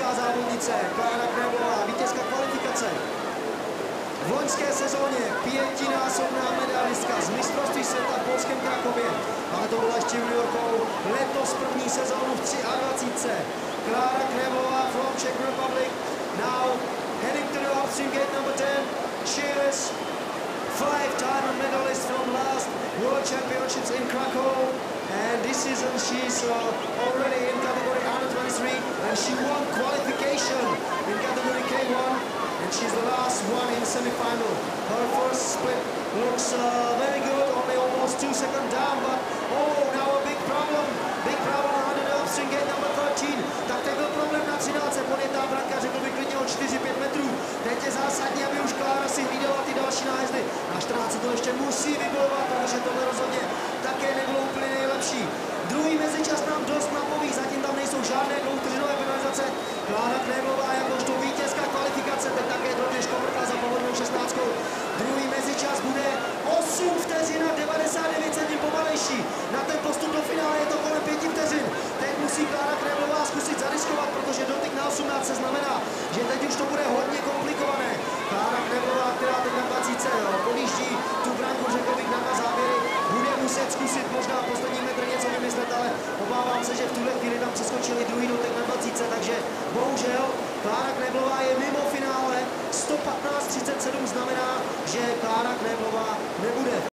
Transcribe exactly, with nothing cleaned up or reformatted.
polská závodnice Klára Kneblová, vítězka kvalifikace. V loňské sezóně pětinásobná medailistka z mistrovství světa v polském Krakově, ale to byla ještě juniorkou. Letos první sezónu v dvacet tři. Klára Kneblová from Czech Republic. Now heading to the upstream gate number ten. Cheers! Five-time medalist from last World Championships in Krakow. And this season she's uh, already in category under twenty-three, and she won qualification in category K one. And she's the last one in semi-final. Her first split looks uh, very good, only almost two seconds down, but oh, now a big problem. Big problem under the upstream gate number thirteen. Tak teď byl problém na třináctce, podjetá branka, řekl bych klidně o čtyři pět metrů. Teď je zásadní, aby už Klára si hlídala ty další nájezdy. Na čtrnáctce to ještě musí vybojovat, protože tohle rozhodně také nebylo úplně nejlepší. Druhý mezičas nám dost napoví, zatím tam nejsou žádné dvouvteřinové penalizace. Klára Kneblová jakožto vítězka kvalifikace, teď také rovněž kovrtla za pohodlnou šestnáctkou. Druhý mezičas bude osm vteřin a devadesát devět centů pomalejší. Na ten postup do finále je to kolem pěti vteřin. Teď musí Klára Kneblová zkusit zariskovat, protože dotyk na osmnáct znamená, že teď už to bude hodně komplikované. Klára Kneblová, která teď na dvacítce podjíždí tu branku, řekl bych, na dva závěry, bude muset zkusit možná poslední metr něco vymyslet, ale obávám se, že v tuhle chvíli tam přeskočili druhý dotek na dvacítce, takže bohužel Klára Kneblová je mimo finále. sto patnáct třicet sedm znamená, že Klára Kneblová nebude